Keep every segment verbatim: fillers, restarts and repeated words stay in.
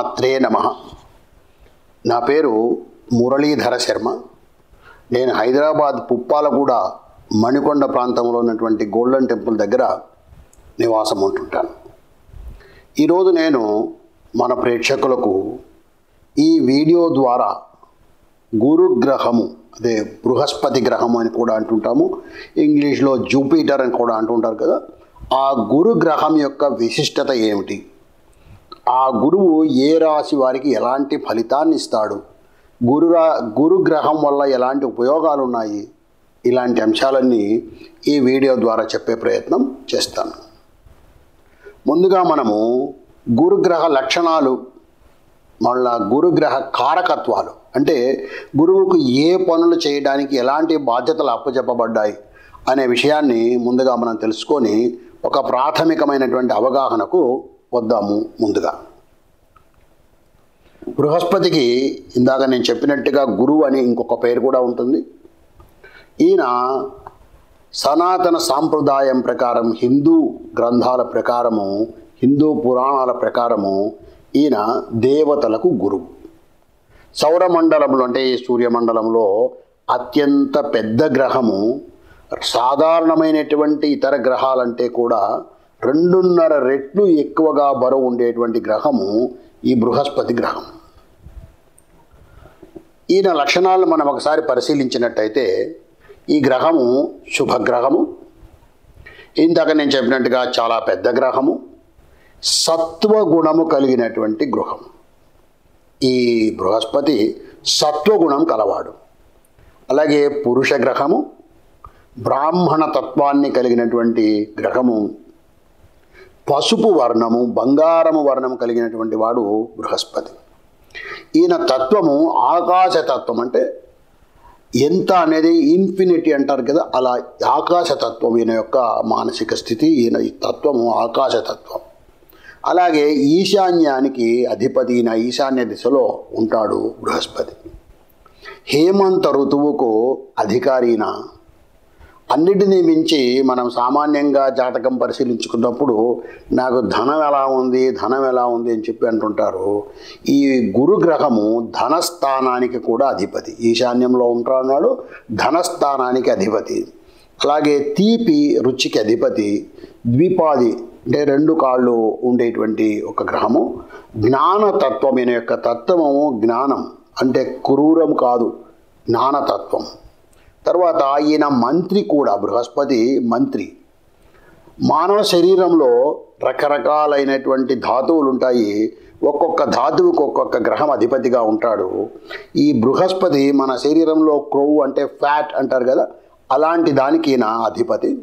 శ్రీమాత్రే నమః. నా పేరు మురళీధర శర్మ. నేను హైదరాబాద్ పుప్పాలగూడ మణికొండ ప్రాంతంలో ఉన్నటువంటి గోల్డెన్ టెంపుల్ దగ్గర నివాసం ఉంటుంటాను. ఈరోజు నేను మన ప్రేక్షకులకు ఈ వీడియో ద్వారా గురుగ్రహము, అదే బృహస్పతి గ్రహం అని కూడా అంటుంటాము, ఇంగ్లీష్లో జూపిటర్ అని కూడా అంటుంటారు కదా, ఆ గురుగ్రహం యొక్క విశిష్టత ఏమిటి, ఆ గురువు ఏ రాశి వారికి ఎలాంటి ఫలితాన్ని ఇస్తాడు, గురురా గురుగ్రహం వల్ల ఎలాంటి ఉపయోగాలు ఉన్నాయి, ఇలాంటి అంశాలన్నీ ఈ వీడియో ద్వారా చెప్పే ప్రయత్నం చేస్తాను. ముందుగా మనము గురుగ్రహ లక్షణాలు, మళ్ళా గురుగ్రహ కారకత్వాలు, అంటే గురువుకు ఏ పనులు చేయడానికి ఎలాంటి బాధ్యతలు అప్పచెప్పబడ్డాయి అనే విషయాన్ని ముందుగా మనం తెలుసుకొని ఒక ప్రాథమికమైనటువంటి అవగాహనకు వద్దాము. ముందుగా బృహస్పతికి ఇందాక నేను చెప్పినట్టుగా గురువు అని ఇంకొక పేరు కూడా ఉంటుంది. ఈయన సనాతన సాంప్రదాయం ప్రకారం, హిందూ గ్రంథాల ప్రకారము, హిందూ పురాణాల ప్రకారము ఈయన దేవతలకు గురువు. సౌరమండలంలో అంటే ఈ సూర్యమండలంలో అత్యంత పెద్ద గ్రహము, సాధారణమైనటువంటి ఇతర గ్రహాలంటే కూడా రెండున్నర రెట్లు ఎక్కువగా బరువు ఉండేటువంటి గ్రహము ఈ బృహస్పతి గ్రహం. ఈయన లక్షణాలను మనం ఒకసారి పరిశీలించినట్టయితే ఈ గ్రహము శుభగ్రహము, ఇందాక నేను చెప్పినట్టుగా చాలా పెద్ద గ్రహము, సత్వగుణము కలిగినటువంటి గృహం. ఈ బృహస్పతి సత్వగుణం కలవాడు. అలాగే పురుష గ్రహము, బ్రాహ్మణ తత్వాన్ని కలిగినటువంటి గ్రహము, పసుపు వర్ణము, బంగారము వర్ణము కలిగినటువంటి వాడు బృహస్పతి. ఈయన తత్వము ఆకాశతత్వం, అంటే ఎంత అనేది ఇన్ఫినిటీ అంటారు కదా, అలా ఆకాశతత్వం ఈయన యొక్క మానసిక స్థితి. ఈయన ఈ తత్వము ఆకాశతత్వం. అలాగే ఈశాన్యానికి అధిపతి, ఈయన ఈశాన్య దిశలో ఉంటాడు బృహస్పతి. హేమంత ఋతువుకు అధికారిన. అన్నిటినీ మించి మనం సామాన్యంగా జాతకం పరిశీలించుకున్నప్పుడు నాకు ధనం ఎలా ఉంది, ధనం ఎలా ఉంది అని చెప్పి అంటుంటారు. ఈ గురుగ్రహము ధనస్థానానికి కూడా అధిపతి, ఈశాన్యంలో ఉంటున్నాడు, ధనస్థానానికి అధిపతి. అలాగే తీపి రుచికి అధిపతి, ద్విపాది అంటే రెండు కాళ్ళు ఉండేటువంటి ఒక గ్రహము. జ్ఞానతత్వం, ఈయన యొక్క తత్వము జ్ఞానం, అంటే క్రూరం కాదు, జ్ఞానతత్వం. తర్వాత ఈయన మంత్రి కూడా, బృహస్పతి మంత్రి. మానవ శరీరంలో రకరకాలైనటువంటి ధాతువులు ఉంటాయి, ఒక్కొక్క ధాతువుకు ఒక్కొక్క గ్రహం అధిపతిగా ఉంటాడు. ఈ బృహస్పతి మన శరీరంలో క్రొవ్వు అంటే ఫ్యాట్ అంటారు కదా, అలాంటి దానికి ఈయన అధిపతి.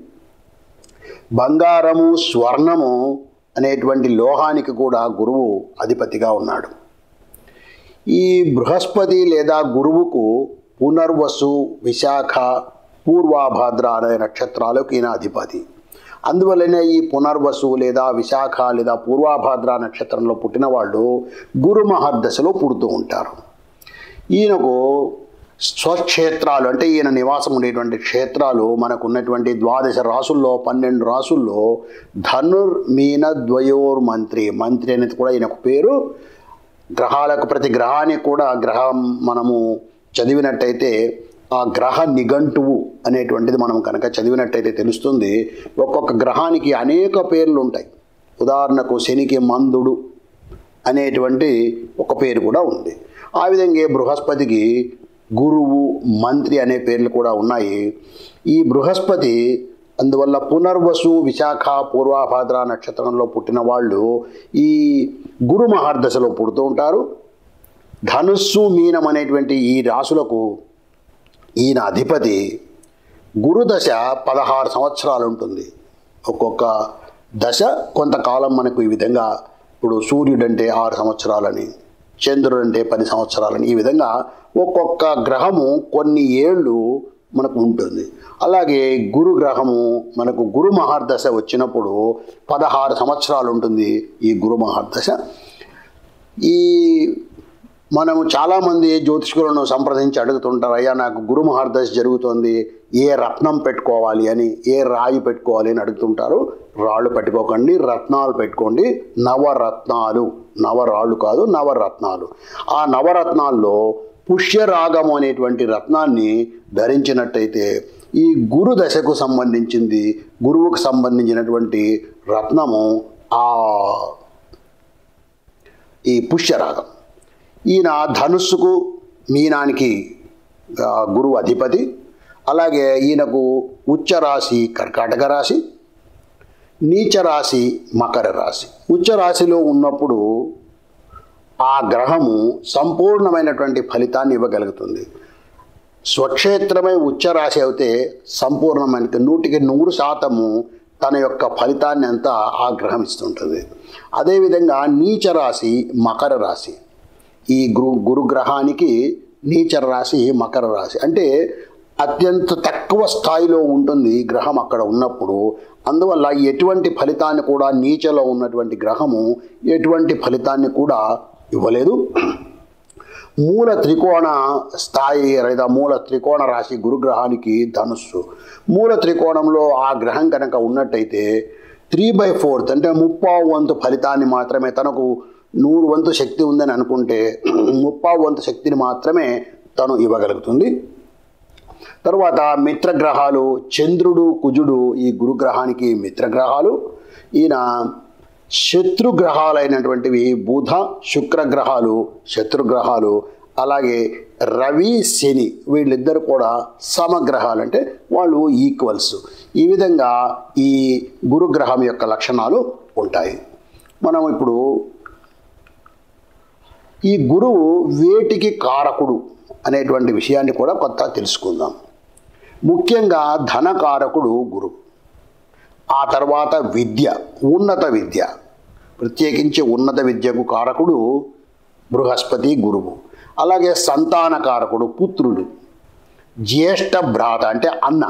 బంగారము, స్వర్ణము అనేటువంటి లోహానికి కూడా గురువు అధిపతిగా ఉన్నాడు. ఈ బృహస్పతి లేదా గురువుకు పునర్వసు, విశాఖ, పూర్వాభాద్ర అనే నక్షత్రాలకు ఈయన అధిపతి. అందువల్లనే ఈ పునర్వసు లేదా విశాఖ లేదా పూర్వాభాద్ర నక్షత్రంలో పుట్టిన వాళ్ళు గురు మహర్దశలో పుడుతూ ఉంటారు. ఈయనకు స్వక్షేత్రాలు, అంటే ఈయన నివాసం ఉండేటువంటి క్షేత్రాలు మనకు ఉన్నటువంటి ద్వాదశ రాసుల్లో, పన్నెండు రాసుల్లో ధనుర్ మీన ద్వయోర్ మంత్రి, మంత్రి అనేది కూడా ఈయనకు పేరు. గ్రహాలకు, ప్రతి గ్రహానికి కూడా గ్రహం మనము చదివినట్టయితే ఆ గ్రహ నిఘంటువు అనేటువంటిది మనం కనుక చదివినట్టయితే తెలుస్తుంది. ఒక్కొక్క గ్రహానికి అనేక పేర్లు ఉంటాయి. ఉదాహరణకు శనికి మందుడు అనేటువంటి ఒక పేరు కూడా ఉంది. ఆ విధంగా బృహస్పతికి గురువు, మంత్రి అనే పేర్లు కూడా ఉన్నాయి. ఈ బృహస్పతి అందువల్ల పునర్వసు, విశాఖ, పూర్వాభాద్ర నక్షత్రంలో పుట్టిన వాళ్ళు ఈ గురు మహర్దశలో పుడుతూ ఉంటారు. ధనుస్సు, మీనం అనేటువంటి ఈ రాశులకు ఈయన అధిపతి. గురుదశ పదహారు సంవత్సరాలు ఉంటుంది. ఒక్కొక్క దశ కొంతకాలం మనకు ఈ విధంగా, ఇప్పుడు సూర్యుడంటే ఆరు సంవత్సరాలని, చంద్రుడు అంటే పది సంవత్సరాలని, ఈ విధంగా ఒక్కొక్క గ్రహము కొన్ని ఏళ్ళు మనకు ఉంటుంది. అలాగే గురు గ్రహము మనకు గురు మహర్దశ వచ్చినప్పుడు పదహారు సంవత్సరాలు ఉంటుంది ఈ గురు మహర్దశ. ఈ మనము చాలామంది జ్యోతిష్కులను సంప్రదించి అడుగుతుంటారు, అయ్యా నాకు గురు మహర్దశ జరుగుతుంది, ఏ రత్నం పెట్టుకోవాలి అని, ఏ రాయి పెట్టుకోవాలి అని అడుగుతుంటారు. రాళ్ళు పెట్టుకోకండి, రత్నాలు పెట్టుకోండి. నవరత్నాలు, నవరాళ్ళు కాదు నవరత్నాలు. ఆ నవరత్నాల్లో పుష్యరాగము అనేటువంటి రత్నాన్ని ధరించినట్టయితే ఈ గురు దశకు సంబంధించింది, గురువుకు సంబంధించినటువంటి రత్నము ఆ ఈ పుష్యరాగం. ఈయన ధనుస్సుకు మీనానికి గురువు అధిపతి. అలాగే ఈయనకు ఉచ్చ రాశి కర్కాటక రాశి, నీచ రాశి మకర రాశి. ఉచ్చ రాశిలో ఉన్నప్పుడు ఆ గ్రహము సంపూర్ణమైనటువంటి ఫలితాన్ని ఇవ్వగలుగుతుంది. స్వక్షేత్రమై ఉచ్చ రాశి అయితే సంపూర్ణమైన నూటికి నూరు శాతము తన యొక్క ఫలితాన్ని అంతా ఆ గ్రహం ఇస్తుంటుంది. అదేవిధంగా నీచ రాశి మకర రాశి. ఈ గురు గురుగ్రహానికి నీచ రాశి మకర రాశి అంటే అత్యంత తక్కువ స్థాయిలో ఉంటుంది గ్రహం అక్కడ ఉన్నప్పుడు. అందువల్ల ఎటువంటి ఫలితాన్ని కూడా నీచలో ఉన్నటువంటి గ్రహము ఎటువంటి ఫలితాన్ని కూడా ఇవ్వలేదు. మూల త్రికోణ స్థాయి లేదా మూల త్రికోణ రాశి గురుగ్రహానికి ధనుస్సు. మూల త్రికోణంలో ఆ గ్రహం కనుక ఉన్నట్టయితే త్రీ బై ఫోర్త్ అంటే ముప్పావు వంతు ఫలితాన్ని మాత్రమే, తనకు నూరు వంతు శక్తి ఉందని అనుకుంటే ముప్పావు వంతు శక్తిని మాత్రమే తను ఇవ్వగలుగుతుంది. తరువాత మిత్రగ్రహాలు చంద్రుడు కుజుడు ఈ గురుగ్రహానికి మిత్రగ్రహాలు. ఈయన శత్రుగ్రహాలైనటువంటివి బుధ శుక్రగ్రహాలు శత్రుగ్రహాలు. అలాగే రవి శని వీళ్ళిద్దరు కూడా సమగ్రహాలు, అంటే వాళ్ళు ఈక్వల్స్. ఈ విధంగా ఈ గురుగ్రహం యొక్క లక్షణాలు ఉంటాయి. మనం ఇప్పుడు ఈ గురువు వేటికి కారకుడు అనేటువంటి విషయాన్ని కూడా కొత్త తెలుసుకుందాం. ముఖ్యంగా ధనకారకుడు గురువు. ఆ తర్వాత విద్య, ఉన్నత విద్య, ప్రత్యేకించి ఉన్నత విద్యకు కారకుడు బృహస్పతి గురువు. అలాగే సంతానకారకుడు పుత్రుడు. జ్యేష్ఠ భ్రాత అంటే అన్న.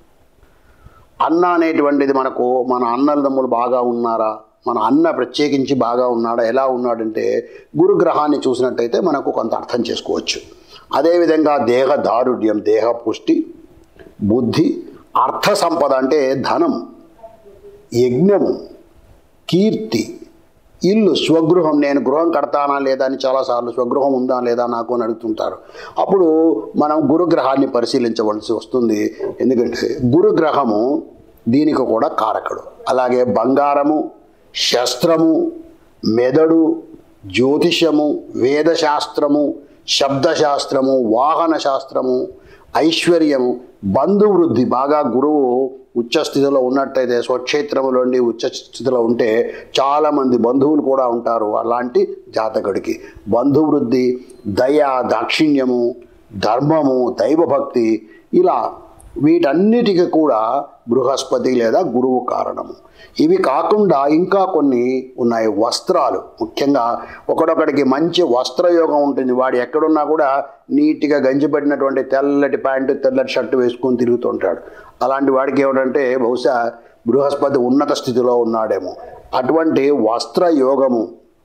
అన్న అనేటువంటిది మనకు మన అన్నదమ్ములు బాగా ఉన్నారా, మన అన్న ప్రత్యేకించి బాగా ఉన్నాడా, ఎలా ఉన్నాడంటే గురుగ్రహాన్ని చూసినట్టయితే మనకు కొంత అర్థం చేసుకోవచ్చు. అదేవిధంగా దేహ దారుఢ్యం, దేహ పుష్టి, బుద్ధి, అర్థ సంపద అంటే ధనం, యజ్ఞము, కీర్తి, ఇల్లు, స్వగృహం. నేను గృహం కడతానా లేదా అని చాలాసార్లు స్వగృహం ఉందా లేదా నాకు అని అడుగుతుంటారు. అప్పుడు మనం గురుగ్రహాన్ని పరిశీలించవలసి వస్తుంది. ఎందుకంటే గురుగ్రహము దీనికి కూడా కారకుడు. అలాగే బంగారము, శస్త్రము, మెదడు, జ్యోతిషము, వేదశాస్త్రము, శబ్దశాస్త్రము, వాహన శాస్త్రము, ఐశ్వర్యము, బంధువృద్ధి. బాగా గురువు ఉచ్చస్థితిలో ఉన్నట్టయితే స్వక్షేత్రములోండి ఉచ్చస్థితిలో ఉంటే చాలామంది బంధువులు కూడా ఉంటారు అలాంటి జాతకుడికి. బంధువృద్ధి, దయ, దాక్షిణ్యము, ధర్మము, దైవభక్తి, ఇలా వీటన్నిటికీ కూడా బృహస్పతి లేదా గురువు కారణము. ఇవి కాకుండా ఇంకా కొన్ని ఉన్నాయి. వస్త్రాలు, ముఖ్యంగా ఒకడొకడికి మంచి వస్త్రయోగం ఉంటుంది. వాడు ఎక్కడున్నా కూడా నీట్గా గంజి పట్టినటువంటి తెల్లటి ప్యాంటు తెల్లటి షర్టు వేసుకొని తిరుగుతుంటాడు. అలాంటి వాడికి ఏమిటంటే బహుశా బృహస్పతి ఉన్నత స్థితిలో ఉన్నాడేమో. అటువంటి వస్త్రయోగము.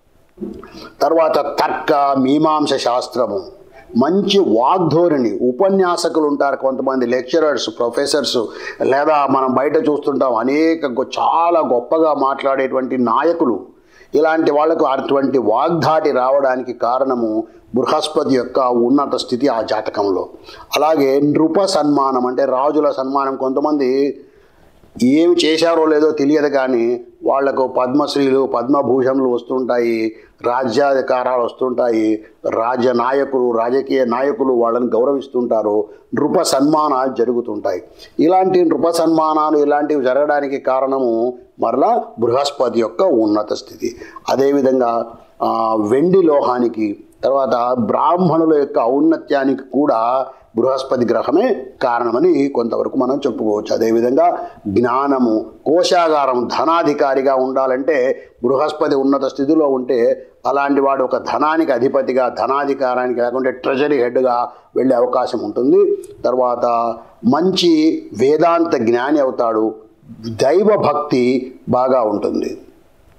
తర్వాత తర్క మీమాంస శాస్త్రము, మంచి వాగ్ధోరణి. ఉపన్యాసకులు ఉంటారు కొంతమంది, లెక్చరర్స్, ప్రొఫెసర్స్, లేదా మనం బయట చూస్తుంటాం అనేక చాలా గొప్పగా మాట్లాడేటువంటి నాయకులు. ఇలాంటి వాళ్ళకు అటువంటి వాగ్ధాటి రావడానికి కారణము బృహస్పతి యొక్క ఉన్నత స్థితి ఆ జాతకంలో. అలాగే నృప సన్మానం అంటే రాజుల సన్మానం. కొంతమంది ఏమి చేశారో లేదో తెలియదు కానీ వాళ్లకు పద్మశ్రీలు పద్మభూషణలు వస్తుంటాయి, రాజ్యాధికారాలు వస్తుంటాయి, రాజ్య నాయకులు రాజకీయ నాయకులు వాళ్ళని గౌరవిస్తుంటారు, నృప సన్మానాలు జరుగుతుంటాయి. ఇలాంటి నృప సన్మానాలు ఇలాంటివి జరగడానికి కారణము మరలా బృహస్పతి యొక్క ఉన్నత స్థితి. అదేవిధంగా వెండి లోహానికి, తర్వాత బ్రాహ్మణుల యొక్క ఔన్నత్యానికి కూడా బృహస్పతి గ్రహమే కారణమని కొంతవరకు మనం చెప్పుకోవచ్చు. అదేవిధంగా జ్ఞానము, కోశాగారం, ధనాధికారిగా ఉండాలంటే బృహస్పతి ఉన్నత స్థితిలో ఉంటే అలాంటి వాడు ఒక ధనానికి అధిపతిగా, ధనాధికారానికి లేకుంటే ట్రెజరీ హెడ్గా వెళ్ళే అవకాశం ఉంటుంది. తర్వాత మంచి వేదాంత జ్ఞాని అవుతాడు, దైవభక్తి బాగా ఉంటుంది.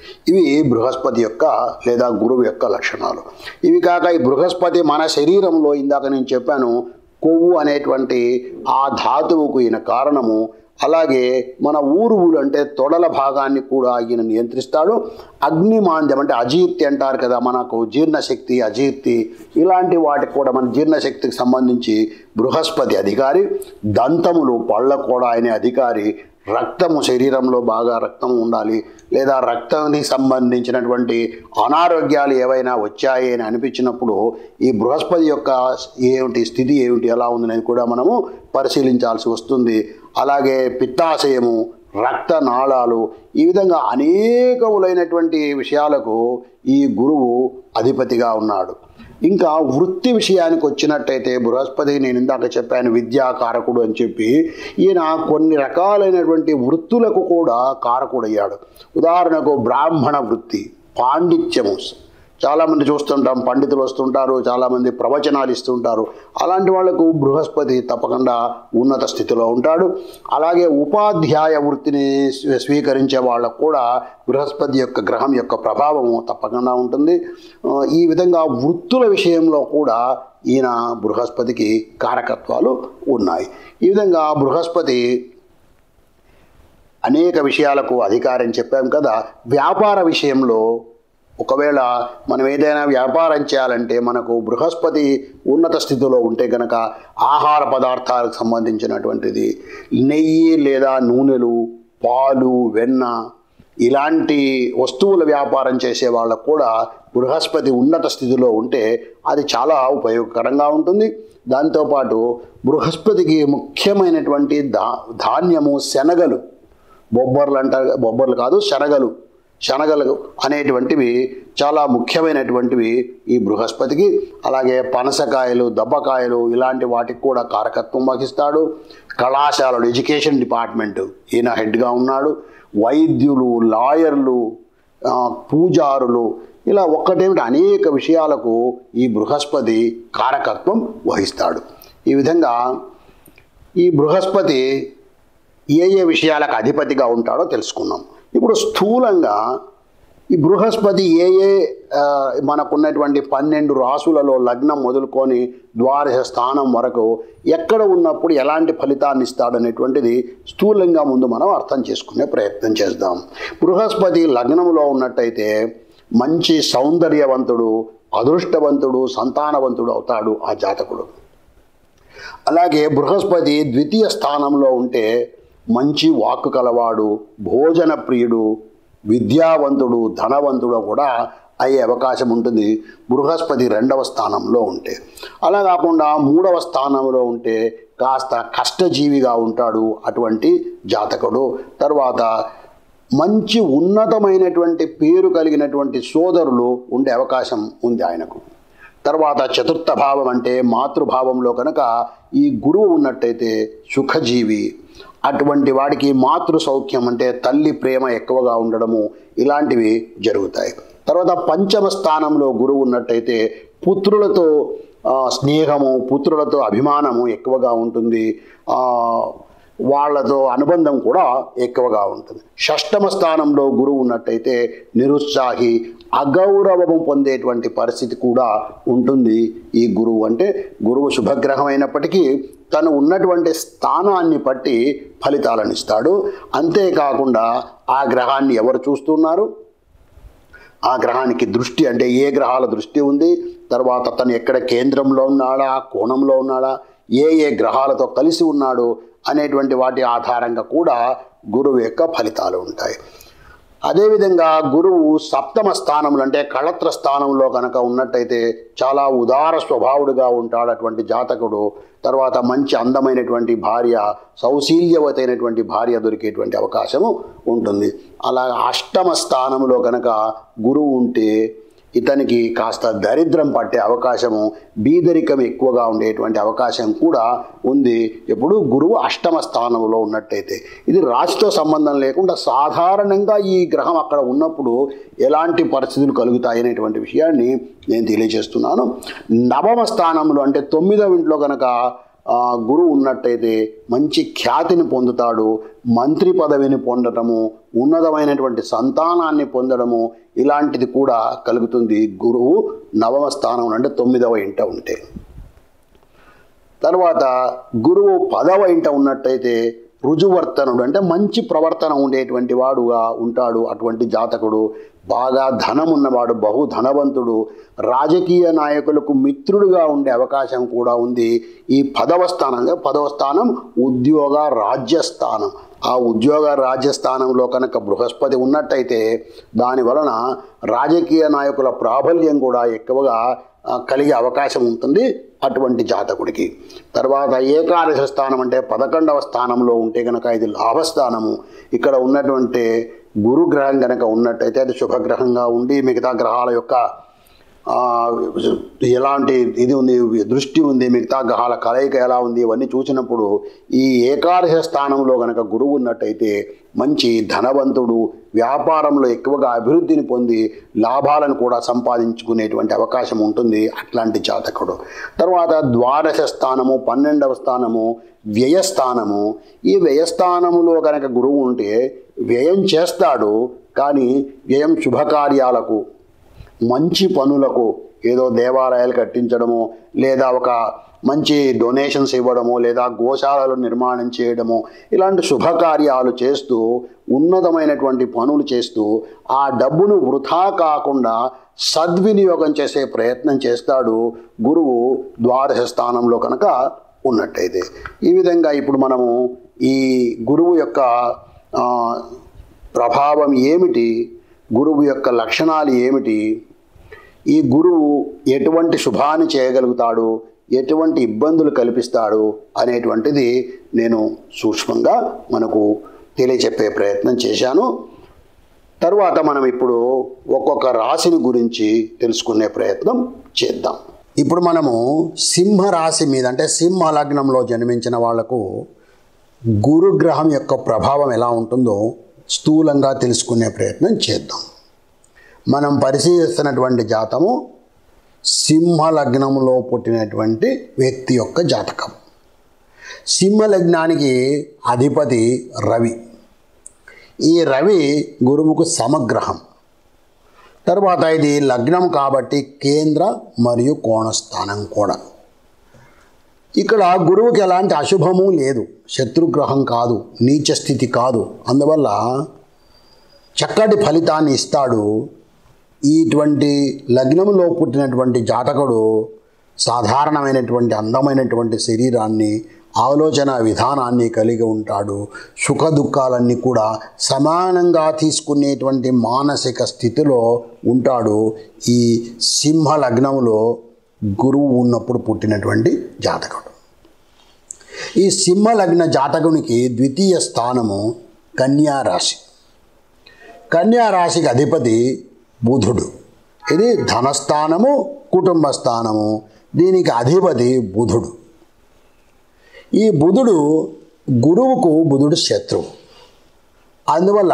ఇవి బృహస్పతి యొక్క లేదా గురువు యొక్క లక్షణాలు. ఇవి కాక ఈ బృహస్పతి మన శరీరంలో ఇందాక నేను చెప్పాను కొవ్వు అనేటువంటి ఆ ధాతువుకు ఈయన కారణము. అలాగే మన ఊరువులు అంటే తొడల భాగాన్ని కూడా ఈయన నియంత్రిస్తాడు. అగ్నిమాంద్యం అంటే అజీర్తి అంటారు కదా, మనకు జీర్ణశక్తి అజీర్తి ఇలాంటి వాటికి కూడా మన జీర్ణశక్తికి సంబంధించి బృహస్పతి అధికారి. దంతములు పళ్ళ కూడా ఆయన అధికారి. రక్తము శరీరంలో బాగా రక్తం ఉండాలి, లేదా రక్తానికి సంబంధించినటువంటి అనారోగ్యాలు ఏవైనా వచ్చాయి అని అనిపించినప్పుడు ఈ బృహస్పతి యొక్క ఏమిటి స్థితి ఏమిటి ఎలా ఉందనేది కూడా మనము పరిశీలించాల్సి వస్తుంది. అలాగే పిత్తాశయము, రక్తనాళాలు, ఈ విధంగా అనేకములైనటువంటి విషయాలకు ఈ గురువు అధిపతిగా ఉన్నాడు. ఇంకా వృత్తి విషయానికి వచ్చినట్టయితే బృహస్పతి నేను ఇందాక చెప్పాను విద్యాకారకుడు అని చెప్పి, ఈయన కొన్ని రకాలైనటువంటి వృత్తులకు కూడా కారకుడయ్యాడు. ఉదాహరణకు బ్రాహ్మణ వృత్తి, పాండిత్యము. చాలామంది చూస్తుంటాం, పండితులు వస్తుంటారు, చాలామంది ప్రవచనాలు ఇస్తుంటారు. అలాంటి వాళ్లకు బృహస్పతి తప్పకుండా ఉన్నత స్థితిలో ఉంటాడు. అలాగే ఉపాధ్యాయ వృత్తిని స్వీకరించే వాళ్ళకు కూడా బృహస్పతి యొక్క గ్రహం యొక్క ప్రభావము తప్పకుండా ఉంటుంది. ఈ విధంగా వృత్తుల విషయంలో కూడా ఈయన బృహస్పతికి కారకత్వాలు ఉన్నాయి. ఈ విధంగా బృహస్పతి అనేక విషయాలకు అధికారం చెప్పాం కదా. వ్యాపార విషయంలో ఒకవేళ మనం ఏదైనా వ్యాపారం చేయాలంటే మనకు బృహస్పతి ఉన్నత స్థితిలో ఉంటే కనుక ఆహార పదార్థాలకు సంబంధించినటువంటిది నెయ్యి లేదా నూనెలు, పాలు, వెన్న ఇలాంటి వస్తువుల వ్యాపారం చేసే వాళ్ళకు కూడా బృహస్పతి ఉన్నత స్థితిలో ఉంటే అది చాలా ఉపయోగకరంగా ఉంటుంది. దాంతోపాటు బృహస్పతికి ముఖ్యమైనటువంటి దా ధాన్యము శనగలు, బొబ్బర్లు అంటారు, బొబ్బర్లు కాదు శనగలు, శనగలు అనేటువంటివి చాలా ముఖ్యమైనటువంటివి ఈ బృహస్పతికి. అలాగే పనసకాయలు, దబ్బకాయలు ఇలాంటి వాటికి కూడా కారకత్వం వహిస్తాడు. కళాశాలలు, ఎడ్యుకేషన్ డిపార్ట్మెంట్ ఈయన హెడ్గా ఉన్నాడు. వైద్యులు, లాయర్లు, పూజారులు ఇలా ఒక్కటేమిటి అనేక విషయాలకు ఈ బృహస్పతి కారకత్వం వహిస్తాడు. ఈ విధంగా ఈ బృహస్పతి ఏ ఏ విషయాలకు అధిపతిగా ఉంటాడో తెలుసుకున్నాం. ఇప్పుడు స్థూలంగా ఈ బృహస్పతి ఏ ఏ మనకున్నటువంటి పన్నెండు రాసులలో లగ్నం మొదలుకొని ద్వాదశ స్థానం వరకు ఎక్కడ ఉన్నప్పుడు ఎలాంటి ఫలితాన్ని ఇస్తాడనేటువంటిది స్థూలంగా ముందు మనం అర్థం చేసుకునే ప్రయత్నం చేద్దాం. బృహస్పతి లగ్నంలో ఉన్నట్టయితే మంచి సౌందర్యవంతుడు, అదృష్టవంతుడు, సంతానవంతుడు అవుతాడు ఆ జాతకుడు. అలాగే బృహస్పతి ద్వితీయ స్థానంలో ఉంటే మంచి వాక్కు కలవాడు, భోజన ప్రియుడు, విద్యావంతుడు, ధనవంతుడు కూడా అయ్యే అవకాశం ఉంటుంది బృహస్పతి రెండవ స్థానంలో ఉంటే. అలా కాకుండా మూడవ స్థానంలో ఉంటే కాస్త కష్టజీవిగా ఉంటాడు అటువంటి జాతకుడు. తర్వాత మంచి ఉన్నతమైనటువంటి పేరు కలిగినటువంటి సోదరులు ఉండే అవకాశం ఉంది ఆయనకు. తర్వాత చతుర్థ భావం అంటే మాతృభావంలో కనుక ఈ గురువు ఉన్నట్టయితే సుఖజీవి, అటువంటి వాడికి మాతృ సౌఖ్యం అంటే తల్లి ప్రేమ ఎక్కువగా ఉండడము ఇలాంటివి జరుగుతాయి. తర్వాత పంచమ స్థానంలో గురువు ఉన్నట్టయితే పుత్రులతో స్నేహము, పుత్రులతో అభిమానము ఎక్కువగా ఉంటుంది, వాళ్ళతో అనుబంధం కూడా ఎక్కువగా ఉంటుంది. షష్టమ స్థానంలో గురువు ఉన్నట్టయితే నిరుత్సాహి, అగౌరవము పొందేటువంటి పరిస్థితి కూడా ఉంటుంది. ఈ గురువు అంటే గురువు శుభగ్రహం అయినప్పటికీ తను ఉన్నటువంటి స్థానాన్ని బట్టి ఫలితాలను ఇస్తాడు. అంతేకాకుండా ఆ గ్రహాన్ని ఎవరు చూస్తున్నారు, ఆ గ్రహానికి దృష్టి అంటే ఏ గ్రహాల దృష్టి ఉంది, తర్వాత తను ఎక్కడ కేంద్రంలో ఉన్నాడా, కోణంలో ఉన్నాడా, ఏ ఏ గ్రహాలతో కలిసి ఉన్నాడు అనేటువంటి వాటి ఆధారంగా కూడా గురువు యొక్క ఫలితాలు ఉంటాయి. అదేవిధంగా గురువు సప్తమ స్థానంలో అంటే కళత్ర స్థానంలో కనుక ఉన్నట్టయితే చాలా ఉదార స్వభావుడుగా ఉంటాడు అటువంటి జాతకుడు. తర్వాత మంచి అందమైనటువంటి భార్య, సౌశీల్యవతైనటువంటి భార్య దొరికేటువంటి అవకాశము ఉంటుంది. అలా అష్టమ స్థానంలో కనుక గురువు ఉంటే ఇతనికి కాస్త దరిద్రం పట్టే అవకాశము, బీదరికం ఎక్కువగా ఉండేటువంటి అవకాశం కూడా ఉంది ఎప్పుడు గురువు అష్టమ స్థానంలో ఉన్నట్టయితే. ఇది రాశితో సంబంధం లేకుండా సాధారణంగా ఈ గ్రహం అక్కడ ఉన్నప్పుడు ఎలాంటి పరిస్థితులు కలుగుతాయి అనేటువంటి విషయాన్ని నేను తెలియజేస్తున్నాను. నవమ స్థానంలో అంటే తొమ్మిదవ ఇంట్లో కనుక గురువు ఉన్నట్టయితే మంచి ఖ్యాతిని పొందుతాడు, మంత్రి పదవిని పొందటము, ఉన్నతమైనటువంటి సంతానాన్ని పొందడము ఇలాంటిది కూడా కలుగుతుంది గురువు నవమ స్థానం అంటే తొమ్మిదవ ఇంట ఉంటే. తర్వాత గురువు పదవ ఇంట ఉన్నట్టయితే రుజువర్తనుడు అంటే మంచి ప్రవర్తన ఉండేటువంటి వాడుగా ఉంటాడు. అటువంటి జాతకుడు బాగా ధనం ఉన్నవాడు, బహు ధనవంతుడు, రాజకీయ నాయకులకు మిత్రుడుగా ఉండే అవకాశం కూడా ఉంది. ఈ పదవ స్థానంగా పదవ స్థానం ఉద్యోగ రాజ్యస్థానం. ఆ ఉద్యోగ రాజ్యస్థానంలో కనుక బృహస్పతి ఉన్నట్టయితే దాని వలన రాజకీయ నాయకుల ప్రాబల్యం కూడా ఎక్కువగా కలిగే అవకాశం ఉంటుంది అటువంటి జాతకుడికి. తర్వాత ఏకాదశ స్థానం అంటే పదకొండవ స్థానంలో ఉంటే కనుక ఇది లాభస్థానము. ఇక్కడ ఉన్నటువంటి గురుగ్రహం కనుక ఉన్నట్టయితే అది శుభగ్రహంగా ఉండి మిగతా గ్రహాల యొక్క ఎలాంటి ఇది ఉంది, దృష్టి ఉంది, మిగతా గ్రహాల కలయిక ఎలా ఉంది ఇవన్నీ చూసినప్పుడు ఈ ఏకాదశ స్థానంలో కనుక గురువు ఉన్నట్టయితే మంచి ధనవంతుడు, వ్యాపారంలో ఎక్కువగా అభివృద్ధిని పొంది లాభాలను కూడా సంపాదించుకునేటువంటి అవకాశం ఉంటుంది అట్లాంటి జాతకుడు. తర్వాత ద్వాదశ స్థానము పన్నెండవ స్థానము వ్యయస్థానము. ఈ వ్యయస్థానములో కనుక గురువు ఉంటే వ్యయం చేస్తాడు, కానీ వ్యయం శుభకార్యాలకు, మంచి పనులకు, ఏదో దేవాలయాలు కట్టించడము, లేదా ఒక మంచి డొనేషన్స్ ఇవ్వడము, లేదా గోశాలలు నిర్మాణం చేయడము, ఇలాంటి శుభకార్యాలు చేస్తూ ఉన్నతమైనటువంటి పనులు చేస్తూ ఆ డబ్బును వృథా కాకుండా సద్వినియోగం చేసే ప్రయత్నం చేస్తాడు గురువు ద్వాదశ స్థానంలో కనుక ఉన్నట్టయితే. ఈ విధంగా ఇప్పుడు మనము ఈ గురువు యొక్క ప్రభావం ఏమిటి, గురువు యొక్క లక్షణాలు ఏమిటి, ఈ గురువు ఎటువంటి శుభాన్ని చేయగలుగుతాడు, ఎటువంటి ఇబ్బందులు కల్పిస్తాడు అనేటువంటిది నేను సూక్ష్మంగా మనకు తెలియచెప్పే ప్రయత్నం చేశాను. తరువాత మనం ఇప్పుడు ఒక్కొక్క రాశిని గురించి తెలుసుకునే ప్రయత్నం చేద్దాం. ఇప్పుడు మనము సింహ రాశి మీద అంటే సింహ లగ్నంలో జన్మించిన వాళ్లకు గురుగ్రహం యొక్క ప్రభావం ఎలా ఉంటుందో స్థూలంగా తెలుసుకునే ప్రయత్నం చేద్దాం. మనం పరిశీలిస్తున్నటువంటి జాతము సింహ లగ్నంలో పుట్టినటువంటి వ్యక్తి యొక్క జాతకం. సింహ లగ్నానికి అధిపతి రవి. ఈ రవి గురువుకు సమగ్రహం. తర్వాత ఇది లగ్నం కాబట్టి కేంద్ర మరియు కోణస్థానం కూడా. ఇక్కడ గురువుకి ఎలాంటి అశుభము లేదు, శత్రుగ్రహం కాదు, నీచ స్థితి కాదు. అందువల్ల చక్కటి ఫలితాన్ని ఇస్తాడు. ఇటువంటి లగ్నంలో పుట్టినటువంటి జాతకుడు సాధారణమైనటువంటి అందమైనటువంటి శరీరాన్ని, ఆలోచన విధానాన్ని కలిగి ఉంటాడు. సుఖ దుఃఖాలన్నీ కూడా సమానంగా తీసుకునేటువంటి మానసిక స్థితిలో ఉంటాడు ఈ సింహ లగ్నంలో గురువు ఉన్నప్పుడు పుట్టినటువంటి జాతకుడు. ఈ సింహ లగ్న జాతకునికి ద్వితీయ స్థానము కన్యా రాశి. కన్యా రాశికి అధిపతి బుధుడు. ఇది ధనస్థానము, కుటుంబ స్థానము. దీనికి అధిపతి బుధుడు. ఈ బుధుడు గురువుకు బుధుడు శత్రువు. అందువల్ల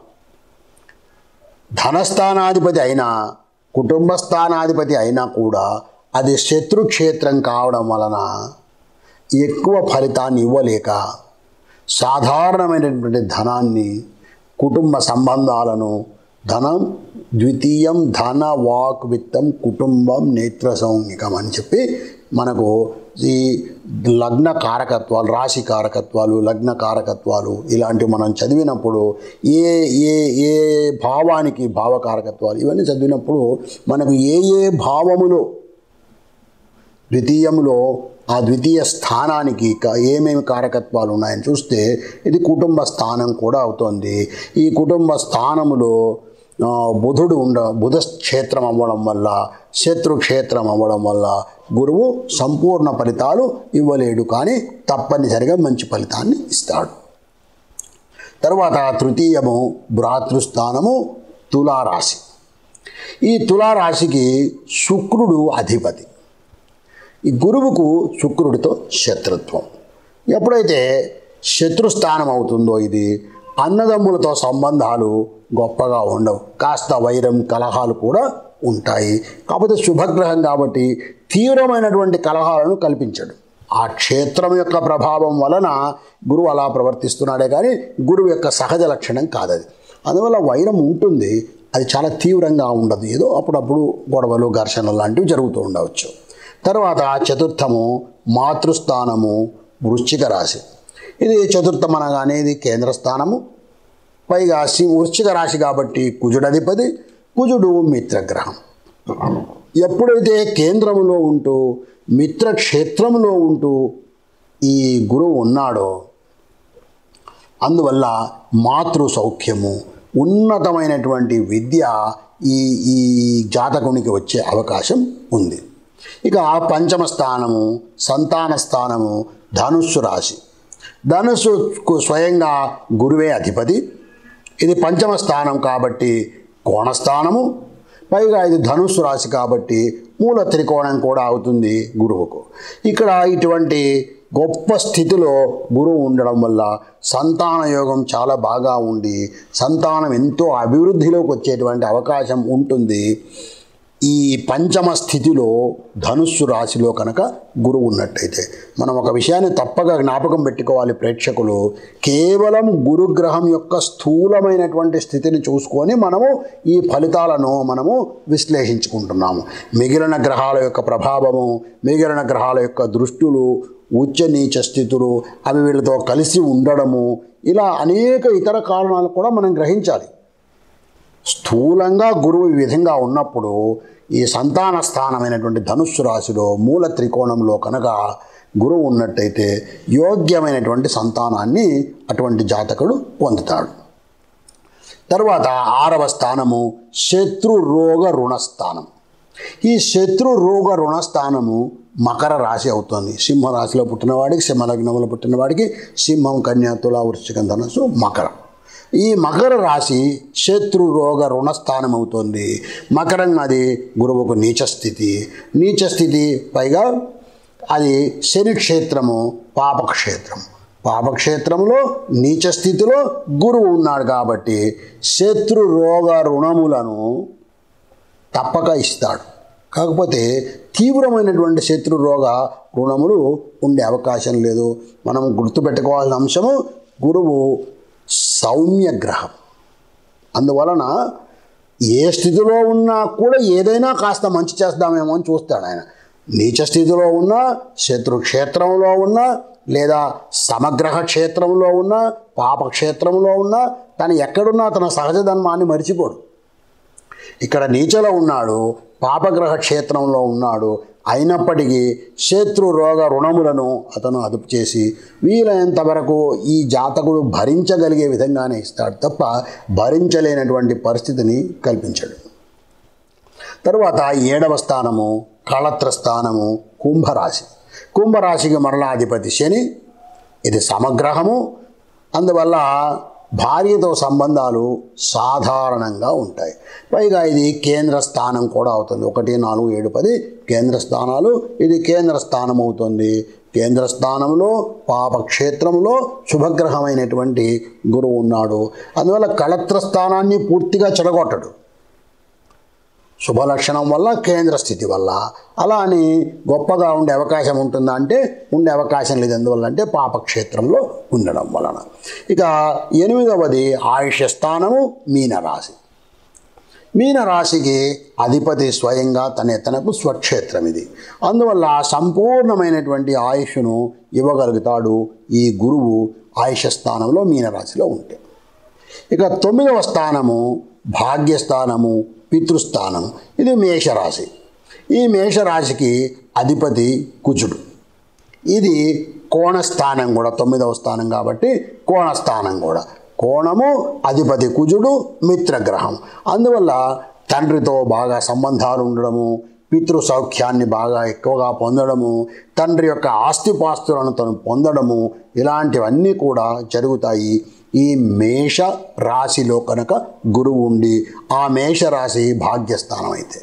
ధనస్థానాధిపతి అయినా కుటుంబ స్థానాధిపతి అయినా కూడా అది శత్రుక్షేత్రం కావడం వలన ఎక్కువ ఫలితాన్ని ఇవ్వలేక సాధారణమైనటువంటి ధనాన్ని, కుటుంబ సంబంధాలను, ధనం ద్వితీయం ధన వాక్ విత్తం కుటుంబం నేత్ర సౌమికం అని చెప్పి మనకు ఈ లగ్న కారకత్వాలు, రాశి కారకత్వాలు, లగ్న కారకత్వాలు ఇలాంటివి మనం చదివినప్పుడు ఏ ఏ ఏ భావానికి భావకారకత్వాలు ఇవన్నీ చదివినప్పుడు మనకు ఏ ఏ భావములో ద్వితీయంలో ఆ ద్వితీయ స్థానానికి ఏమేమి కారకత్వాలు ఉన్నాయని చూస్తే ఇది కుటుంబ స్థానం కూడా అవుతుంది. ఈ కుటుంబ స్థానములో బుధుడు ఉండ బుధ క్షేత్రం అవ్వడం వల్ల, శత్రుక్షేత్రం అవ్వడం వల్ల గురువు సంపూర్ణ ఫలితాలు ఇవ్వలేడు, కానీ తప్పనిసరిగా మంచి ఫలితాన్ని ఇస్తాడు. తర్వాత తృతీయము భ్రాతృస్థానము తులారాశి. ఈ తులారాశికి శుక్రుడు అధిపతి. ఈ గురువుకు శుక్రుడితో శత్రుత్వం. ఎప్పుడైతే శత్రుస్థానం అవుతుందో ఇది అన్నదమ్ములతో సంబంధాలు గొప్పగా ఉండవు, కాస్త వైరం కలహాలు కూడా ఉంటాయి. కాకపోతే శుభగ్రహం కాబట్టి తీవ్రమైనటువంటి కలహాలను కల్పించడు. ఆ క్షేత్రం యొక్క ప్రభావం వలన గురువు అలా ప్రవర్తిస్తున్నాడే కానీ గురువు యొక్క సహజ లక్షణం కాదది. అందువల్ల వైరం ఉంటుంది, అది చాలా తీవ్రంగా ఉండదు, ఏదో అప్పుడప్పుడు గొడవలు ఘర్షణలు లాంటివి జరుగుతూ ఉండవచ్చు. తర్వాత చతుర్థము మాతృస్థానము వృశ్చిక రాశి. ఇది చతుర్థం అనగానే ఇది కేంద్రస్థానము, పైగా సి వృశ్చిక రాశి కాబట్టి కుజుడధిపతి, కుజుడు మిత్రగ్రహం. ఎప్పుడైతే కేంద్రంలో ఉంటూ మిత్రక్షేత్రంలో ఉంటూ ఈ గురువు ఉన్నాడో అందువల్ల మాతృ సౌఖ్యము, ఉన్నతమైనటువంటి విద్య ఈ ఈ జాతకునికి వచ్చే అవకాశం ఉంది. ఇక పంచమ స్థానము సంతాన స్థానము ధనుస్సు రాశి. ధనుస్సుకు స్వయంగా గురువే అధిపతి. ఇది పంచమ స్థానం కాబట్టి కోణస్థానము, పైగా ఇది ధనుస్సు రాశి కాబట్టి మూల త్రికోణం కూడా అవుతుంది గురువుకు. ఇక్కడ ఇటువంటి గొప్ప స్థితిలో గురువు ఉండడం వల్ల సంతాన యోగం చాలా బాగా ఉండి సంతానం ఎంతో అభివృద్ధిలోకి వచ్చేటువంటి అవకాశం ఉంటుంది. ఈ పంచమ స్థితిలో ధనుస్సు రాశిలో కనుక గురువు ఉన్నట్టయితే మనం ఒక విషయాన్ని తప్పగా జ్ఞాపకం పెట్టుకోవాలి ప్రేక్షకులు. కేవలం గురుగ్రహం యొక్క స్థూలమైనటువంటి స్థితిని చూసుకొని మనము ఈ ఫలితాలను మనము విశ్లేషించుకుంటున్నాము. మిగిలిన గ్రహాల యొక్క ప్రభావము, మిగిలిన గ్రహాల యొక్క దృష్టులు, ఉచ్చ నీచ స్థితులు, అవి వీళ్ళతో కలిసి ఉండడము, ఇలా అనేక ఇతర కారణాలు కూడా మనం గ్రహించాలి. స్థూలంగా గురువు ఈ విధంగా ఉన్నప్పుడు ఈ సంతాన స్థానమైనటువంటి ధనుస్సు రాశిలో మూల త్రికోణంలో కనుక గురువు ఉన్నట్టయితే యోగ్యమైనటువంటి సంతానాన్ని అటువంటి జాతకుడు పొందుతాడు. తర్వాత ఆరవ స్థానము శత్రు రోగ రుణస్థానం. ఈ శత్రు రోగ రుణస్థానము మకర రాశి అవుతుంది. సింహరాశిలో పుట్టినవాడికి, సింహలగ్నంలో పుట్టినవాడికి సింహం, కన్యా, తుల, వృశ్చికం, ధనుస్సు, మకరం. ఈ మకర రాశి శత్రు రోగ రుణస్థానం అవుతుంది. మకరం అది గురువుకు నీచస్థితి. నీచస్థితి పైగా అది శని క్షేత్రము, పాపక్షేత్రం. పాపక్షేత్రంలో నీచస్థితిలో గురువు ఉన్నాడు కాబట్టి శత్రు రోగ రుణములను తప్పక ఇస్తాడు. కాకపోతే తీవ్రమైనటువంటి శత్రు రోగ రుణములు ఉండే అవకాశం లేదు. మనం గుర్తుపెట్టుకోవాల్సిన అంశము గురువు సౌమ్య గ్రహం. అందువలన ఏ స్థితిలో ఉన్నా కూడా ఏదైనా కాస్త మంచి చేద్దామేమో అని చూస్తాడు ఆయన. నీచ స్థితిలో ఉన్నా, శత్రు క్షేత్రంలో ఉన్నా, లేదా సమగ్రహ క్షేత్రంలో ఉన్నా, పాపక్షేత్రంలో ఉన్నా, తను ఎక్కడున్నా తన సహజ ధర్మాన్ని మరిచిపోడు. ఇక్కడ నీచలో ఉన్నాడు, పాపగ్రహ క్షేత్రంలో ఉన్నాడు, అయినప్పటికీ శత్రు రోగ రుణములను అతను అదుపు చేసి వీలైనంత వరకు ఈ జాతకుడు భరించగలిగే విధంగానే ఇస్తాడు తప్ప భరించలేనటువంటి పరిస్థితిని కల్పించాడు. తరువాత ఏడవ స్థానము కళత్ర స్థానము కుంభరాశి. కుంభరాశికి మరలా అధిపతి శని. ఇది సమగ్రహము. అందువల్ల భార్యతో సంబంధాలు సాధారణంగా ఉంటాయి. పైగా ఇది కేంద్ర స్థానం కూడా అవుతుంది. ఒకటి, నాలుగు, ఏడు, పది కేంద్ర స్థానాలు. ఇది కేంద్ర స్థానం అవుతుంది. కేంద్ర స్థానంలో పాపక్షేత్రంలో శుభగ్రహమైనటువంటి గురువు ఉన్నాడు. అందువల్ల కళత్ర స్థానాన్ని పూర్తిగా చెడగొట్టడు. శుభలక్షణం వల్ల, కేంద్ర స్థితి వల్ల. అలా అని గొప్పగా ఉండే అవకాశం ఉంటుందా అంటే ఉండే అవకాశం లేదు. ఎందువల్ల అంటే పాపక్షేత్రంలో ఉండడం వలన. ఇక ఎనిమిదవది ఆయుష స్థానము మీనరాశి. మీనరాశికి అధిపతి స్వయంగా తన తనకు స్వక్షేత్రం ఇది. అందువల్ల సంపూర్ణమైనటువంటి ఆయుష్ను ఇవ్వగలుగుతాడు ఈ గురువు ఆయుష స్థానంలో మీనరాశిలో ఉంటే. ఇక తొమ్మిదవ స్థానము భాగ్యస్థానము పితృస్థానం. ఇది మేషరాశి. ఈ మేషరాశికి అధిపతి కుజుడు. ఇది కోణస్థానం కూడా, తొమ్మిదవ స్థానం కాబట్టి కోణస్థానం కూడా. కోణము అధిపతి కుజుడు, మిత్రగ్రహం. అందువల్ల తండ్రితో బాగా సంబంధాలు ఉండడము, పితృ సౌఖ్యాన్ని బాగా ఎక్కువగా పొందడము, తండ్రి యొక్క ఆస్తిపాస్తులను తను పొందడము, ఇలాంటివన్నీ కూడా జరుగుతాయి ఈ మేష రాశిలో కనుక గురువు ఉండి. ఆ మేషరాశి భాగ్యస్థానం అయితే.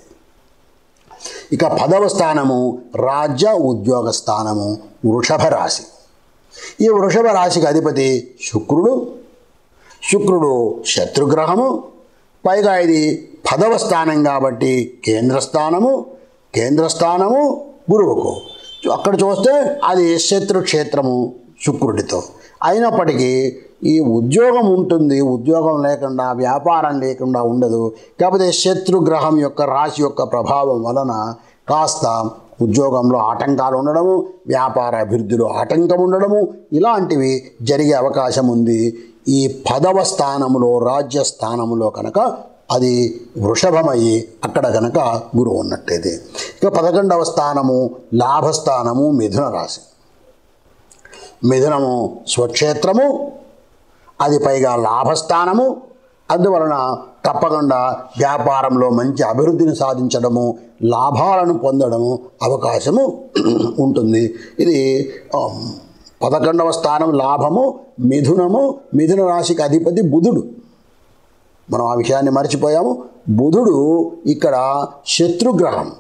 ఇక పదవ స్థానము రాజ్య ఉద్యోగ స్థానము వృషభ రాశి. ఈ వృషభ రాశికి అధిపతి శుక్రుడు. శుక్రుడు శత్రుగ్రహము. పైగా ఇది పదవ స్థానం కాబట్టి కేంద్రస్థానము. కేంద్రస్థానము గురువుకు. అక్కడ చూస్తే అది శత్రుక్షేత్రము శుక్రుడితో. అయినప్పటికీ ఈ ఉద్యోగం ఉంటుంది, ఉద్యోగం లేకుండా వ్యాపారం లేకుండా ఉండదు. కాకపోతే శత్రుగ్రహం యొక్క రాశి యొక్క ప్రభావం వలన కాస్త ఉద్యోగంలో ఆటంకాలు ఉండడము, వ్యాపార అభివృద్ధిలో ఆటంకం ఉండడము ఇలాంటివి జరిగే అవకాశం ఉంది. ఈ పదవ స్థానములో రాజ్యస్థానములో కనుక అది వృషభమయ్యి అక్కడ కనుక గురువు ఉన్నట్టయితే. ఇక పదకొండవ స్థానము లాభస్థానము మిథున రాశి. మిథునము స్వక్షేత్రము, అది పైగా లాభస్థానము. అందువలన తప్పకుండా వ్యాపారంలో మంచి అభివృద్ధిని సాధించడము, లాభాలను పొందడము అవకాశము ఉంటుంది. ఇది పదకొండవ స్థానం లాభము మిథునము. మిథున రాశికి అధిపతి బుధుడు. మనం ఆ విషయాన్ని మర్చిపోయాము. బుధుడు ఇక్కడ శత్రుగ్రహం.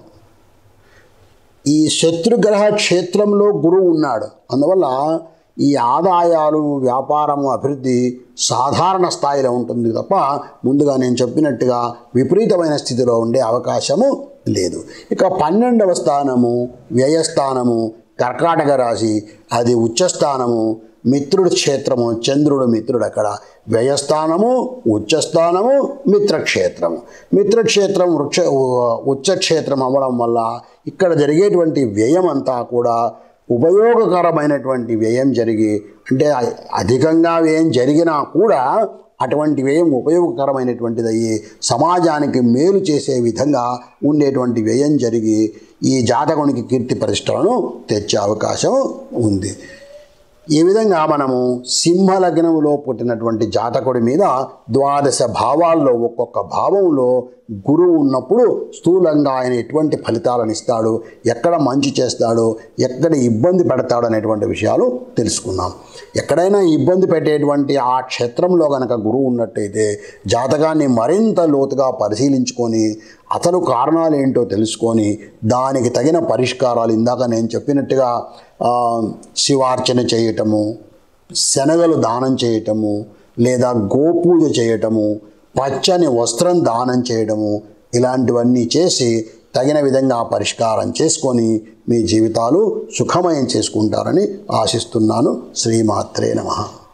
ఈ శత్రుగ్రహ క్షేత్రంలో గురువు ఉన్నాడు. అందువల్ల ఈ ఆదాయాలు వ్యాపారము అభివృద్ధి సాధారణ స్థాయిలో ఉంటుంది తప్ప ముందుగా నేను చెప్పినట్టుగా విపరీతమైన స్థితిలో ఉండే అవకాశము లేదు. ఇక పన్నెండవ స్థానము వ్యయస్థానము కర్కాటక రాశి, అది ఉచ్చస్థానము మిత్రుడి క్షేత్రము. చంద్రుడు మిత్రుడు అక్కడ. వ్యయస్థానము ఉచ్చస్థానము మిత్రక్షేత్రము. మిత్రక్షేత్రం వృక్ష ఉచ్చక్షేత్రం అవ్వడం వల్ల ఇక్కడ జరిగేటువంటి వ్యయం అంతా కూడా ఉపయోగకరమైనటువంటి వ్యయం జరిగి, అంటే అధికంగా వ్యయం జరిగినా కూడా అటువంటి వ్యయం ఉపయోగకరమైనటువంటిది అయ్యి సమాజానికి మేలు చేసే విధంగా ఉండేటువంటి వ్యయం జరిగి ఈ జాతకునికి కీర్తి ప్రతిష్టలను తెచ్చే అవకాశం ఉంది. ఈ విధంగా మనము సింహ లగ్నములో పుట్టినటువంటి జాతకుడి మీద ద్వాదశ భావాల్లో ఒక్కొక్క భావంలో గురువు ఉన్నప్పుడు స్థూలంగా ఆయన ఎటువంటి ఫలితాలను ఇస్తాడు, ఎక్కడ మంచి చేస్తాడు, ఎక్కడ ఇబ్బంది పెడతాడు అనేటువంటి విషయాలు తెలుసుకున్నాం. ఎక్కడైనా ఇబ్బంది పెట్టేటువంటి ఆ క్షేత్రంలో కనుక గురువు ఉన్నట్టయితే జాతకాన్ని మరింత లోతుగా పరిశీలించుకొని అసలు కారణాలు ఏంటో తెలుసుకొని దానికి తగిన పరిష్కారాలు ఇందాక నేను చెప్పినట్టుగా శివార్చన చేయటము, శనగలు దానం చేయటము, లేదా గోపూజ చేయటము, పచ్చని వస్త్రం దానం చేయడము ఇలాంటివన్నీ చేసి తగిన విధంగా పరిష్కారం చేసుకొని మీ జీవితాలు సుఖమయం చేసుకుంటారని ఆశిస్తున్నాను. శ్రీమాత్రే నమః.